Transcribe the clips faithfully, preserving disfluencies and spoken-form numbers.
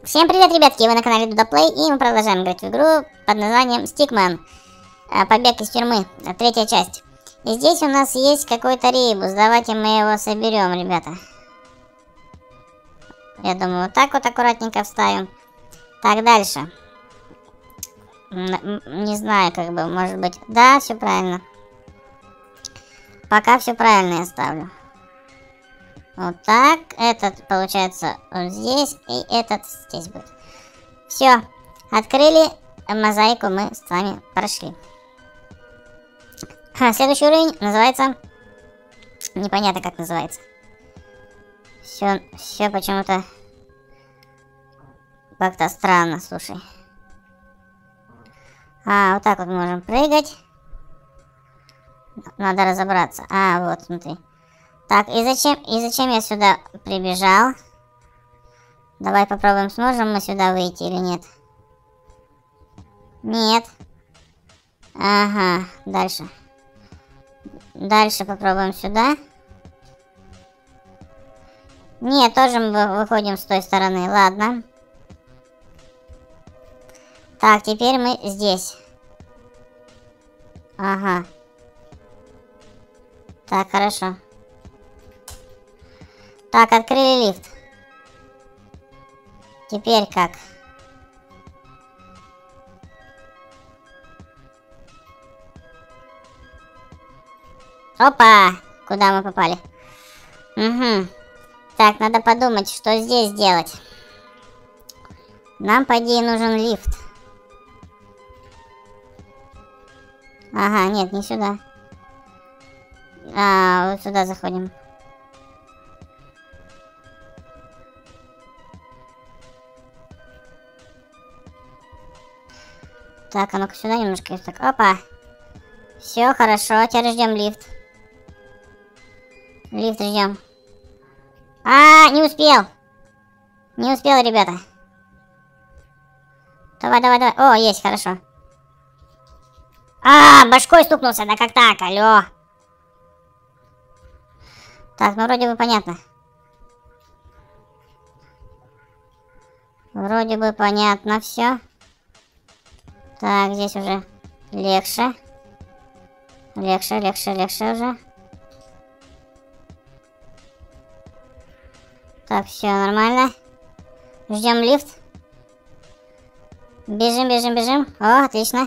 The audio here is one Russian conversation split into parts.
Всем привет, ребятки! Вы на канале Дудаплей, и мы продолжаем играть в игру под названием Stickman. Побег из тюрьмы, третья часть. И здесь у нас есть какой-то ребус. Давайте мы его соберем, ребята. Я думаю, вот так вот аккуратненько вставим. Так, дальше. Не знаю, как бы, может быть... Да, все правильно. Пока все правильно я ставлю. Вот так. Этот, получается, вот здесь. И этот здесь будет. Все. Открыли. Мозаику мы с вами прошли. А, следующий уровень называется... Непонятно, как называется. Все, все почему-то... Как-то странно, слушай. А, вот так вот мы можем прыгать. Надо разобраться. А, вот, смотри. Так, и зачем, и зачем я сюда прибежал? Давай попробуем, сможем мы сюда выйти или нет. Нет. Ага, дальше. Дальше попробуем сюда. Нет, тоже мы выходим с той стороны. Ладно. Так, теперь мы здесь. Ага. Так, хорошо. Так, открыли лифт. Теперь как? Опа! Куда мы попали? Угу. Так, надо подумать, что здесь делать. Нам, по идее, нужен лифт. Ага, нет, не сюда. А, вот сюда заходим. Так, а ну-ка сюда немножко. Так, опа. Все, хорошо. Теперь ждем лифт. Лифт ждем. А, не успел. Не успел, ребята. Давай, давай, давай. О, есть, хорошо. А, башкой стукнулся. Да как так, алло. Так, ну вроде бы понятно. Вроде бы понятно все. Так, здесь уже легче. Легче, легче, легче уже. Так, все нормально. Ждем лифт. Бежим, бежим, бежим. О, отлично.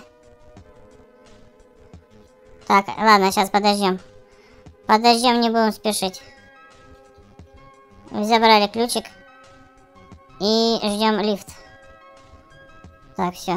Так, ладно, сейчас подождем. Подождем, не будем спешить. Забрали ключик. И ждем лифт. Так, все.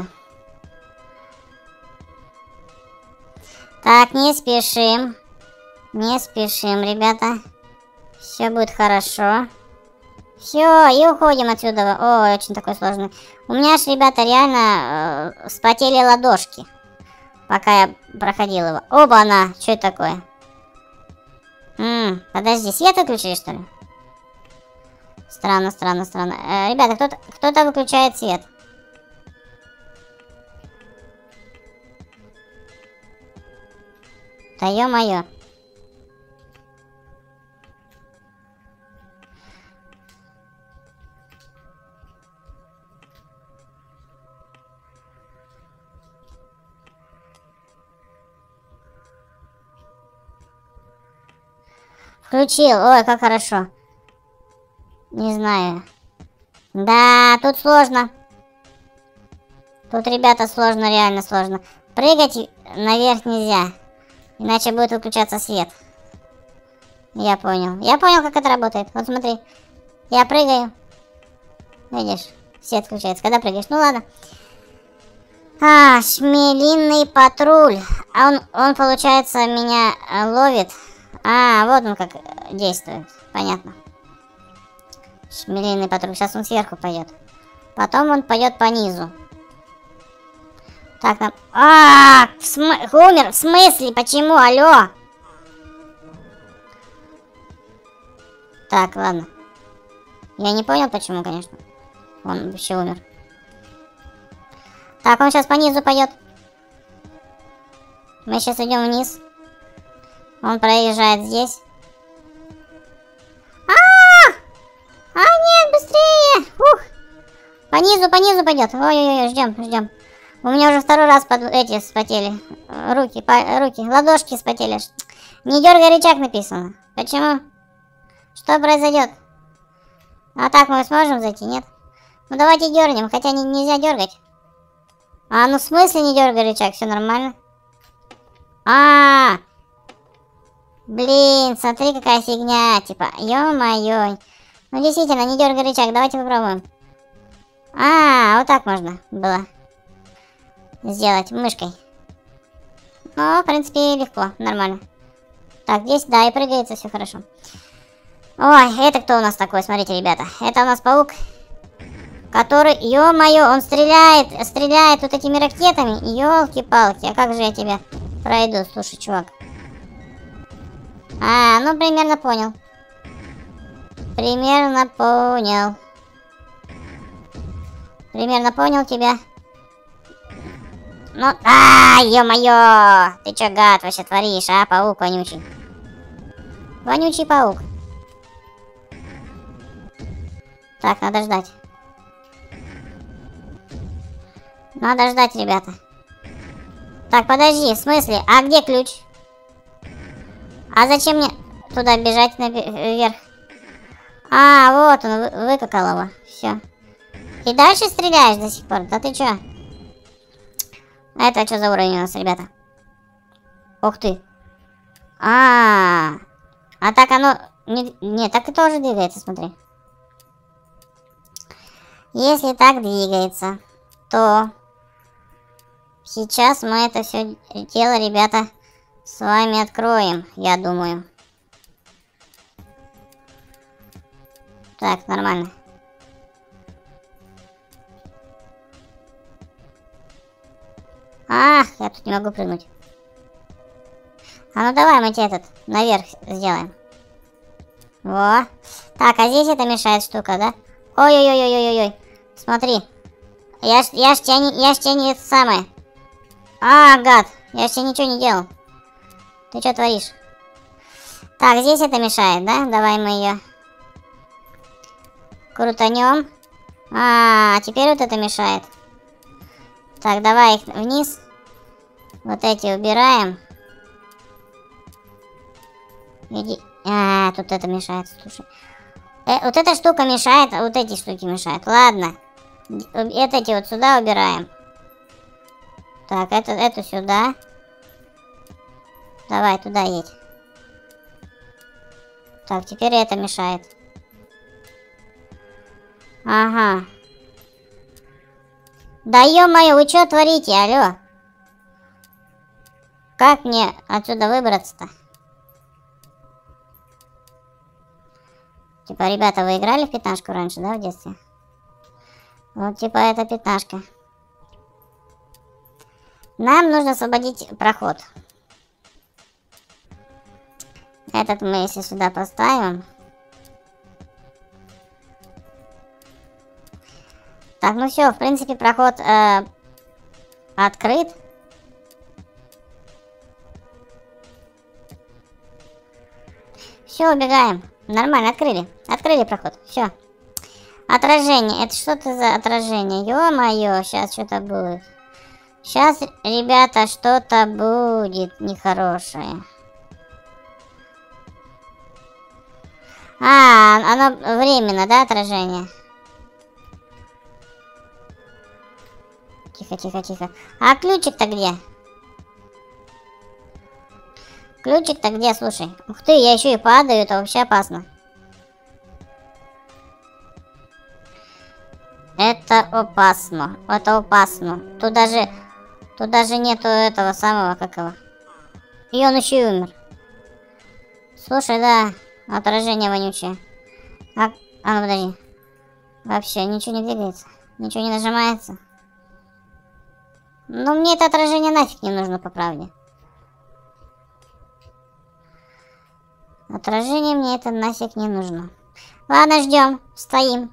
Так, не спешим. Не спешим, ребята. Все будет хорошо. Все, и уходим отсюда. О, очень такой сложный. У меня ж, ребята, реально э, вспотели ладошки. Пока я проходил его. Оба-на! Что это такое? М-м, подожди, свет выключили, что ли? Странно, странно, странно. Э, ребята, кто-то кто-то выключает свет. Да ё-моё. Включил. Ой, как хорошо. Не знаю. Да, тут сложно. Тут, ребята, сложно, реально сложно. Прыгать наверх нельзя. Иначе будет выключаться свет. Я понял. Я понял, как это работает. Вот смотри. Я прыгаю. Видишь? Свет включается. Когда прыгаешь? Ну ладно. А, шмелиный патруль. А он, он, получается, меня ловит. А, вот он как действует. Понятно. Шмелиный патруль. Сейчас он сверху пойдет. Потом он пойдет по низу. Так, нам... А, см... умер. В смысле? Почему? Алло. Так, ладно. Я не понял, почему, конечно. Он вообще умер. Так, он сейчас по низу пойдет. Мы сейчас идем вниз. Он проезжает здесь. А, -а, -а! А, нет, быстрее! Ух! По низу, по низу пойдет. Ой-ой-ой, ждем, ждем. У меня уже второй раз под эти вспотели. Руки, по, руки, ладошки вспотели. Не дергай рычаг написано. Почему? Что произойдет? А так мы сможем зайти, нет? Ну давайте дернем, хотя не, нельзя дергать. А, ну в смысле не дергай рычаг, все нормально. А, -а, а, блин, смотри какая фигня, типа, ё-моё. Ну действительно, не дергай рычаг, давайте попробуем. А, вот так можно было сделать мышкой. Ну, в принципе, легко, нормально. Так, здесь, да, и прыгается, все хорошо. Ой, это кто у нас такой? Смотрите, ребята. Это у нас паук, который, ё-моё, он стреляет, стреляет вот этими ракетами. Ёлки-палки, а как же я тебя пройду? Слушай, чувак. А, ну, примерно понял. Примерно понял. Примерно понял тебя. Ну, а, ё-моё! Ты чё, гад, вообще творишь, а, паук вонючий? Вонючий паук. Так, надо ждать. Надо ждать, ребята. Так, подожди, в смысле? А где ключ? А зачем мне туда бежать наверх? А, вот он, выкакал его. Все. И дальше стреляешь до сих пор? Да ты чё? Это что за уровень у нас, ребята? Ух ты. А, -а, -а. А так оно... Не, не, так и тоже двигается, смотри. Если так двигается, то... Сейчас мы это все дело, ребята, с вами откроем, я думаю. Так, нормально. Ах, я тут не могу прыгнуть. А ну давай мы тебе этот наверх сделаем. Во. Так, а здесь это мешает штука, да? Ой-ой-ой-ой-ой-ой. Смотри. Я ж, я ж тебя не, я ж тебя не это самое. А, гад, я ж тебе ничего не делал. Ты что творишь? Так, здесь это мешает, да? Давай мы ее крутанем. А, теперь вот это мешает. Так, давай их вниз. Вот эти убираем. Иди. А, тут это мешает, слушай. Э, вот эта штука мешает, а вот эти штуки мешают. Ладно. Это эти вот сюда убираем. Так, это, это сюда. Давай, туда едь. Так, теперь это мешает. Ага. Да ё-моё, вы что творите, алло? Как мне отсюда выбраться-то? Типа, ребята, вы играли в пятнашку раньше, да, в детстве? Вот, типа, это пятнашка. Нам нужно освободить проход. Этот мы, если сюда поставим. Так, ну все, в принципе, проход э, открыт. Все, убегаем. Нормально, открыли. Открыли проход. Все. Отражение. Это что-то за отражение? Ё-моё, сейчас что-то будет. Сейчас, ребята, что-то будет нехорошее. А, оно временно, да, отражение? Тихо, тихо, тихо. А ключик-то где? Ключик-то где, слушай? Ух ты, я еще и падаю, это вообще опасно. Это опасно. Это опасно. Тут даже... Тут даже нету этого самого, как его. И он еще и умер. Слушай, да, отражение вонючее. А, а ну подожди. Вообще ничего не двигается. Ничего не нажимается. Ну мне это отражение нафиг не нужно, по правде. Отражение мне это нафиг не нужно. Ладно, ждем. Стоим.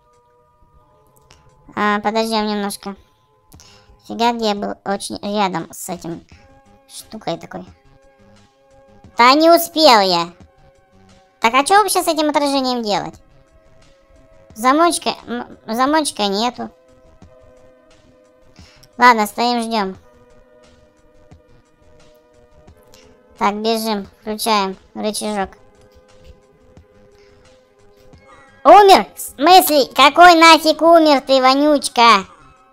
А, подождем немножко. Фига, где я был очень рядом с этим штукой такой. Да не успел я. Так, а что вообще с этим отражением делать? Замочка, замочка нету. Ладно, стоим, ждем. Так, бежим, включаем рычажок. Умер? В смысле? Какой нафиг умер ты, вонючка?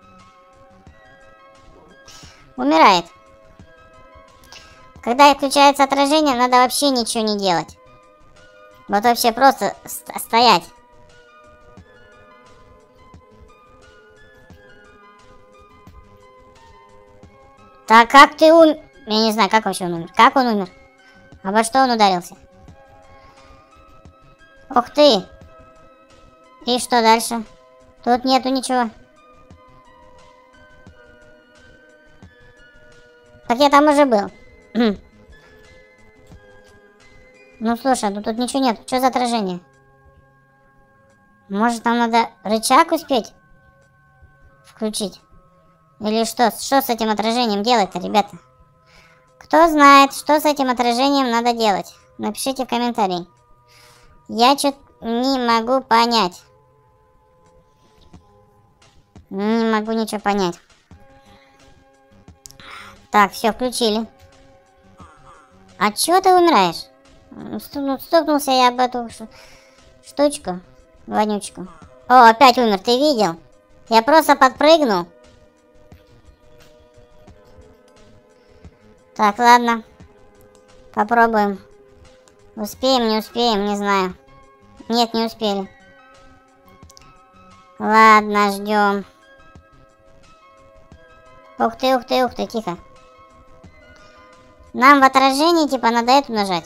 Умирает. Когда отключается отражение, надо вообще ничего не делать. Вот вообще просто стоять. Так, как ты умер? Я не знаю, как вообще он умер. Как он умер? Обо что он ударился? Ух ты! И что дальше? Тут нету ничего. Так я там уже был. Ну слушай, ну тут ничего нет. Что за отражение? Может, нам надо рычаг успеть включить? Или что? Что с этим отражением делать-то, ребята? Кто знает, что с этим отражением надо делать? Напишите в комментарии. Я что-то не могу понять. Не могу ничего понять. Так, все, включили. А чего ты умираешь? Стукнулся я об эту штучку, вонючку. О, опять умер, ты видел? Я просто подпрыгнул. Так, ладно. Попробуем. Успеем, не успеем, не знаю. Нет, не успели. Ладно, ждем. Ух ты, ух ты, ух ты, тихо. Нам в отражении, типа, надо эту нажать.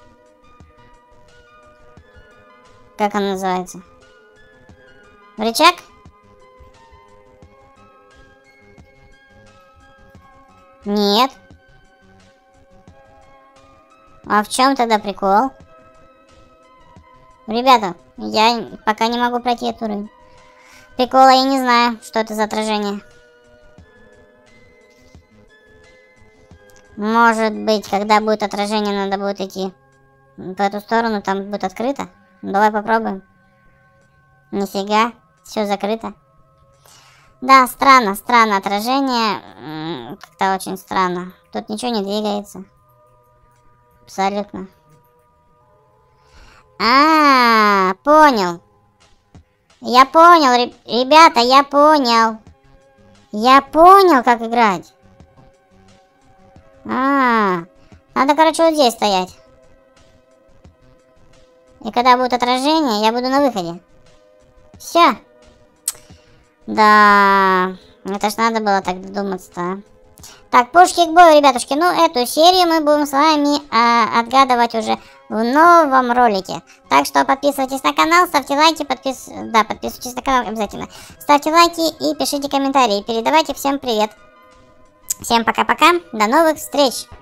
Как она называется? Рычаг? Нет. А в чем тогда прикол? Ребята, я пока не могу пройти этот уровень. Прикола я не знаю, что это за отражение. Может быть, когда будет отражение, надо будет идти в эту сторону, там будет открыто. Давай попробуем. Нифига, все закрыто. Да, странно, странно отражение. Как-то очень странно. Тут ничего не двигается. Абсолютно. А, понял. Я понял, ребята, я понял. Я понял, как играть. А, надо, короче, вот здесь стоять. И когда будет отражение, я буду на выходе. Все. Да, это ж надо было так додуматься-то. Так, пушки к бою, ребятушки. Ну, эту серию мы будем с вами а, отгадывать уже в новом ролике. Так что подписывайтесь на канал, ставьте лайки, подпис... да, подписывайтесь на канал обязательно. Ставьте лайки и пишите комментарии. Передавайте всем привет. Всем пока-пока, до новых встреч!